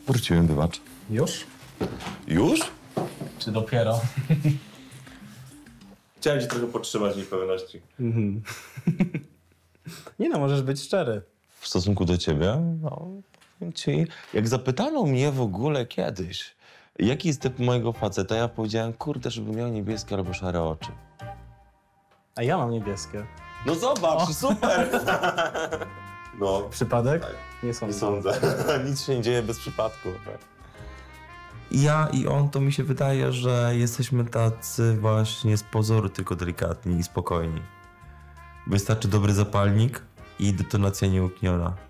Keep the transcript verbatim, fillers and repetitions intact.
Wróciłem, wybacz. Już? Już? Czy dopiero? Chciałem cię trochę podtrzymać niepewności. Mhm. Nie no, możesz być szczery. W stosunku do ciebie, no, powiem ci, jak zapytano mnie w ogóle kiedyś, jaki jest typ mojego faceta, ja powiedziałem, kurde, żeby miał niebieskie albo szare oczy. A ja mam niebieskie. No zobacz, super! No, Przypadek? tak. Nie nie sądzę. sądzę. Nic się nie dzieje bez przypadku. Tak. Ja i on, to mi się wydaje, że jesteśmy tacy właśnie z pozoru tylko delikatni i spokojni. Wystarczy dobry zapalnik i detonacja nieukniona.